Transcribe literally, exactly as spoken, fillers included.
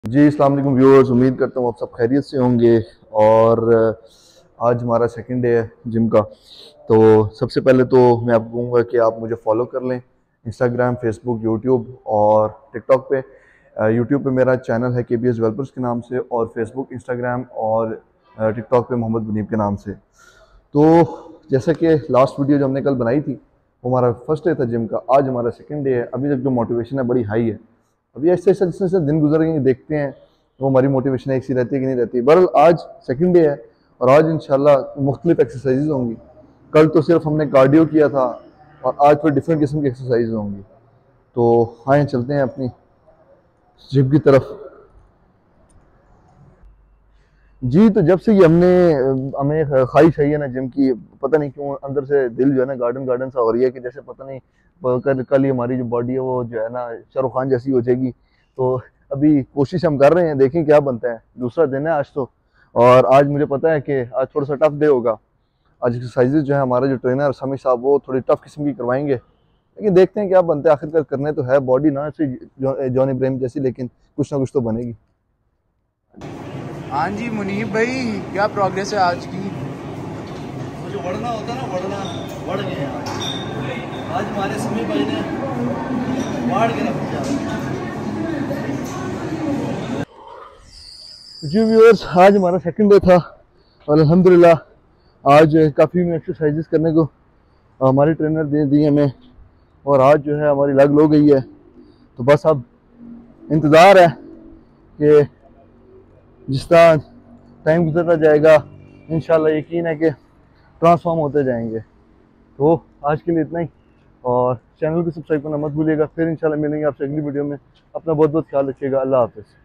जी, अस्सलाम वालेकुम व्यूअर्स। उम्मीद करता हूँ आप सब खैरियत से होंगे। और आज हमारा सेकंड डे है जिम का। तो सबसे पहले तो मैं आपको कहूँगा कि आप मुझे फॉलो कर लें इंस्टाग्राम, फेसबुक, यूट्यूब और टिकटॉक पे। यूट्यूब पे मेरा चैनल है के बी एस डेवलपर्स के नाम से, और फेसबुक, इंस्टाग्राम और टिकटॉक पे मोहम्मद मुनीब के नाम से। तो जैसा कि लास्ट वीडियो जो हमने कल बनाई थी वो हमारा फर्स्ट डे था जिम का, आज हमारा सेकंड डे है। अभी तक जो मोटिवेशन है बड़ी हाई है। अभी ऐसे ऐसे जैसे दिन गुजरेंगे देखते हैं वो हमारी मोटिवेशन एक सी रहती है कि नहीं रहती। बहरहाल आज सेकंड डे है और आज इंशाल्लाह मुख्तलिफ एक्सरसाइजेज होंगी। कल तो सिर्फ हमने कार्डियो किया था और आज फिर डिफरेंट किस्म की एक्सरसाइज होंगी। तो आए चलते हैं अपनी जिम की तरफ। जी, तो जब से ये हमने हमें ख्वाहिश है ना जिम की, पता नहीं क्यों अंदर से दिल जो है ना गार्डन गार्डन सा हो रही है कि जैसे पता नहीं कल कल ही हमारी जो बॉडी है वो जो है ना शाहरुख खान जैसी हो जाएगी। तो अभी कोशिश हम कर रहे हैं, देखें क्या बनता है। दूसरा दिन है आज तो, और आज मुझे पता है कि आज थोड़ा सा टफ डे होगा। आज एक्सरसाइजेज जो है हमारे जो ट्रेनर समी साहब वो थोड़ी टफ किस्म की करवाएंगे, लेकिन देखते हैं क्या बनता है। आखिरकार करने तो है, बॉडी ना ऐसी जॉन इब्राहिम जैसी, लेकिन कुछ ना कुछ तो बनेगी। हाँ जी मुनीब भाई, क्या प्रोग्रेस है आज की? जो वड़ना होता है ना, वड़ना वड़ गए आज आज हमारे समी भाई ने वाड़ के रख दिया। जी व्यूअर्स, आज हमारा सेकंड डे था और अल्हम्दुलिल्लाह आज काफ़ी एक्सरसाइजेस करने को हमारे ट्रेनर दे दिए हमें, और आज जो है हमारी लग लो गई है। तो बस अब इंतज़ार है कि जिस तरह टाइम गुजरता जाएगा इंशाल्लाह यकीन है कि ट्रांसफॉर्म होते जाएंगे। तो आज के लिए इतना ही, और चैनल को सब्सक्राइब करना मत भूलिएगा। फिर इंशाल्लाह मिलेंगे आपसे अगली वीडियो में। अपना बहुत बहुत ख्याल रखिएगा। अल्लाह हाफ़िज़।